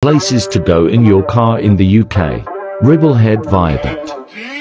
Places to go in your car in the UK. Ribblehead Viaduct.